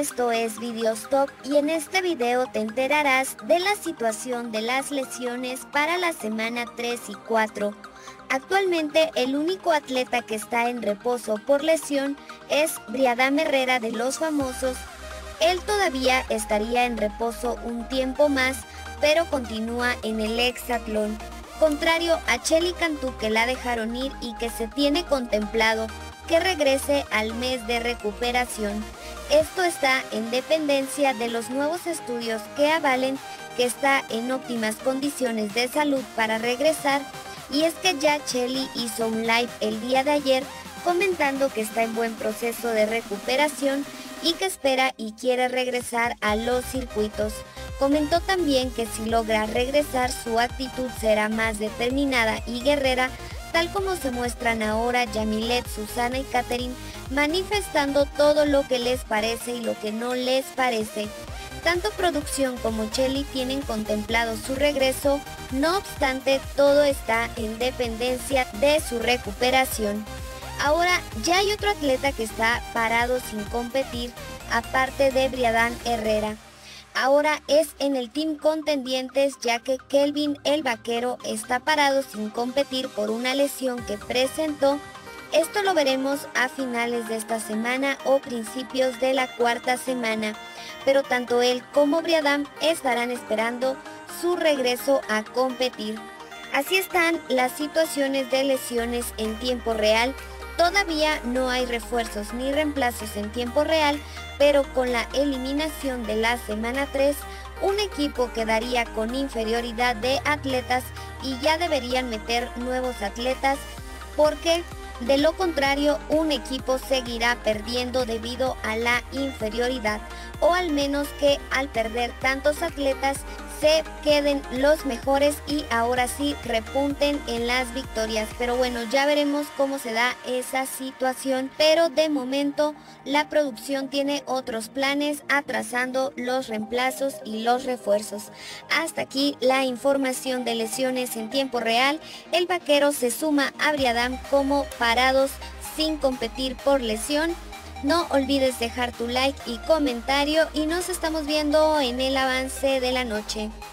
esto es Videostop y en este video te enterarás de la situación de las lesiones para la semana 3 y 4. Actualmente el único atleta que está en reposo por lesión es Briadam Herrera de los Famosos. Él todavía estaría en reposo un tiempo más, pero continúa en el hexatlón, contrario a Shelly Cantú, que la dejaron ir y que se tiene contemplado que regrese al mes de recuperación. Esto está en dependencia de los nuevos estudios que avalen que está en óptimas condiciones de salud para regresar, y es que ya Shelly hizo un live el día de ayer comentando que está en buen proceso de recuperación y que espera y quiere regresar a los circuitos. Comentó también que si logra regresar su actitud será más determinada y guerrera, tal como se muestran ahora Yamilet, Susana y Katherine, manifestando todo lo que les parece y lo que no les parece. Tanto producción como Shelly tienen contemplado su regreso, no obstante todo está en dependencia de su recuperación. Ahora ya hay otro atleta que está parado sin competir, aparte de Briadam Herrera. Ahora es en el Team Contendientes, ya que Kelvin el Vaquero está parado sin competir por una lesión que presentó. Esto lo veremos a finales de esta semana o principios de la cuarta semana, pero tanto él como Briadam estarán esperando su regreso a competir. Así están las situaciones de lesiones en tiempo real. Todavía no hay refuerzos ni reemplazos en tiempo real, pero con la eliminación de la semana 3, un equipo quedaría con inferioridad de atletas y ya deberían meter nuevos atletas, porque de lo contrario un equipo seguirá perdiendo debido a la inferioridad, o al menos que al perder tantos atletas se queden los mejores y ahora sí repunten en las victorias. Pero bueno, ya veremos cómo se da esa situación, pero de momento la producción tiene otros planes, atrasando los reemplazos y los refuerzos. Hasta aquí la información de lesiones en tiempo real. El Vaquero se suma a Briadam como parados sin competir por lesión. No olvides dejar tu like y comentario y nos estamos viendo en el avance de la noche.